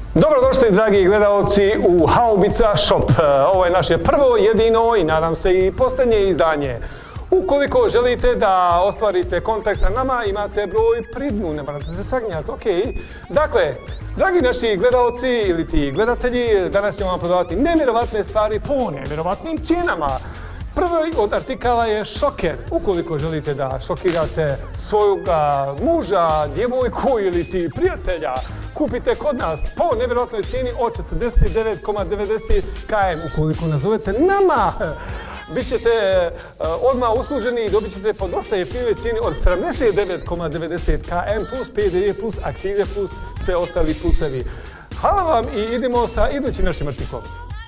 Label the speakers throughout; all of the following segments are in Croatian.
Speaker 1: Dobrodošli, dragi gledalci, u Haubica Shop. Ovo je naše prvo, jedino i nadam se i posljednje izdanje. Ukoliko želite da ostvarite kontakt sa nama, imate broj pridnu, ne morate se sagnjati, ok. Dakle, dragi naši gledalci ili ti gledatelji, danas ćemo vam prodavati nevjerovatne stvari po nevjerovatnim cijenama. Prvi od artikala je šoker. Ukoliko želite da šokirate svoga muža, djevojku ili ti prijatelja, kupite kod nas po nevjerojatnoj cijeni od 49,90 km. Ukoliko nazovete nama, bit ćete odmah usluženi i dobit ćete po dosta jeftinoj cijeni od 79,90 km plus PDV plus aktive plus sve ostali plusevi. Hvala vam i idemo sa idućim našim artiklom.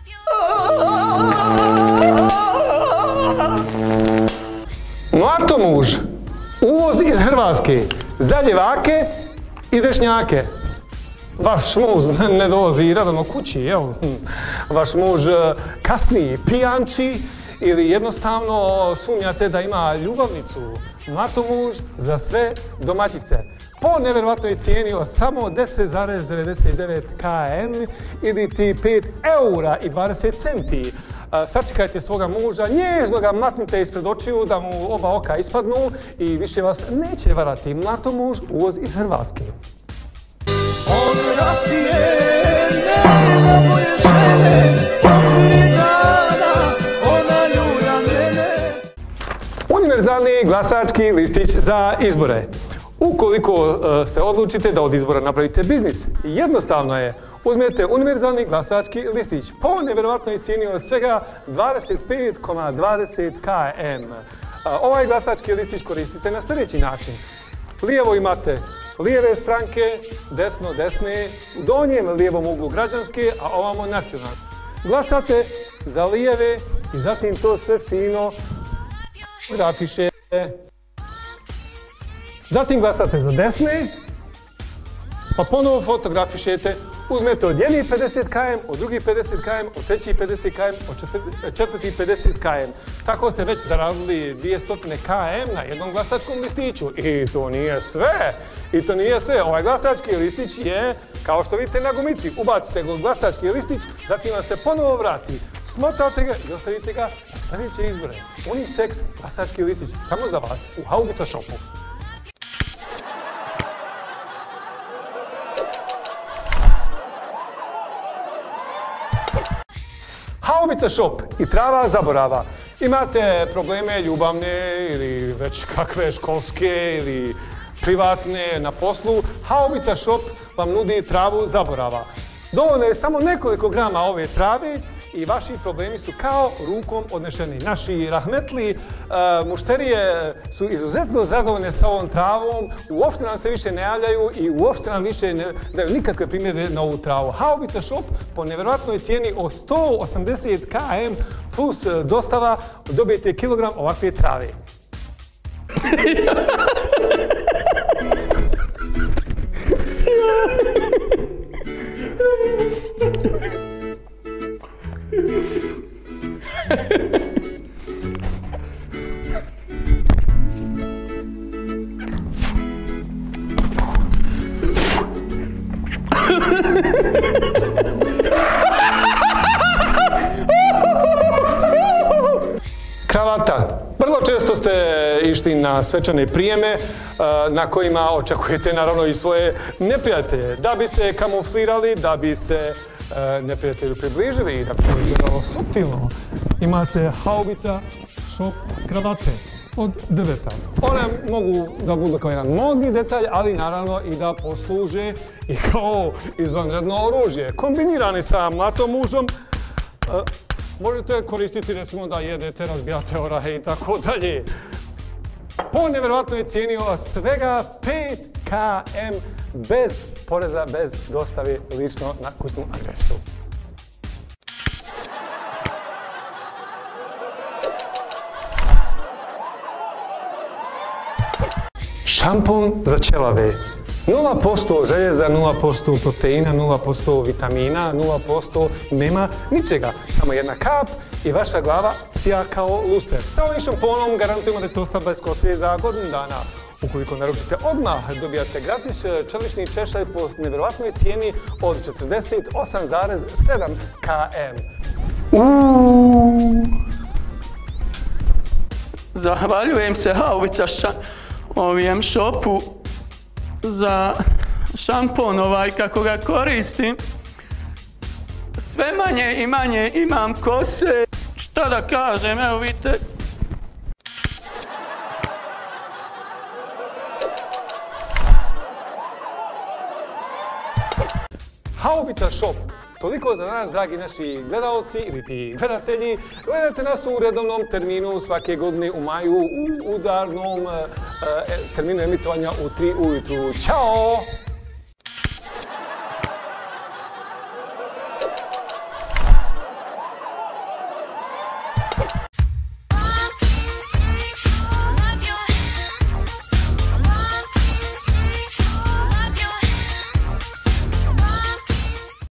Speaker 1: Mlatomuž, uvoz iz Hrvatske, za ljevake i dešnjake. Vaš muž ne dolazi redovno kući, jel? Vaš muž kasni, pijanči ili jednostavno sumnjate da ima ljubavnicu. Mlatomuž za sve domaćice. Po nevjerovatnoj cijeni od samo 10,99 km ili ti 5,20 €. Sačekajte svoga muža, nježno ga matnite ispred očiju da mu oba oka ispadnu i više vas neće varati. Mlatomuž, uvoz iz Hrvatske. Univerzalni glasački listić za izbore. Ukoliko se odlučite da od izbora napravite biznis, jednostavno je. Uzmete univerzalni glasački listić po nevjerovatnoj cijeni od svega 25,20 km. Ovaj glasački listić koristite na sljedeći način. Lijevo imate lijeve stranke, desno desne, u donjem lijevom uglu građanske, a ovamo nacionalne. Glasate za lijeve i zatim to sve fino grafišete. Zatim glasate za desne, pa ponovo fotografišete. Uzmete od jednih 50 km, od drugih 50 km, od trećih 50 km, od četvrtih 50 km. Tako ste već zarazili 200 km na jednom glasačkom listiću. I to nije sve. Ovaj glasački listić je, kao što vidite na gumici, ubacite glasački listić, zatim vam se ponovo vrati. Smotate ga i ostavite ga na sljedeće izbore. Unisex glasački listić, samo za vas, u Haubica Shopu. Haubica Shop i trava zaborava. Imate probleme ljubavne ili već kakve školske ili privatne na poslu, Haubica Shop vam nudi travu zaborava. Dovoljno je samo nekoliko grama ove trave i vaši problemi su kao rukom odnešeni. Naši rahmetli mušterije su izuzetno zadovoljne sa ovom travom, uopšte nam se više ne javljaju i uopšte nam više ne daju nikakve primjedbe na ovu travu. Haubica Shop po nevjerojatnoj cijeni od 180 km plus dostava dobijete kilogram ovakve trave. Kravata. Vrlo često ste išli na svečane prijeme na kojima očekujete naravno i svoje neprijatelje. Da bi se kamuflirali, da bi se neprijatelju približili i da bi se izgledalo suptilno. Imate Haubica Shop kravate od drveta. One mogu da budu kao jedan modni detalj, ali naravno i da posluže i kao izvanredno oružje. Kombinirani sa mlatomužom, možete koristiti recimo da jedete, razbijate orahe i tako dalje. Po nevjerovatnoj cijeni od svega 5 km bez poreza, bez dostave lično na kućnu adresu. Šampon za ćelave. 0% željeza, 0% proteina, 0% vitamina, 0% nema ničega. Samo jedna kap i vaša glava sija kao luster. Sa ovim šamponom garantujemo da ćete ostati bez kose za godinu dana. Ukoliko naručite odmah, dobijate gratis čelični češalj po nevjerovatnoj cijeni od 48,7 km.
Speaker 2: Zahvaljujem se Haubica shopu za šampon kako ga koristim. Sve manje i manje imam kose. Šta da kažem, evo vidite.
Speaker 1: Haubica shop. Toliko za nas, dragi naši gledalci ili ti gledatelji. Gledajte nas u redovnom terminu svake godine u maju u udarnom terminu emitovanja u 3 ujutru. Ćao!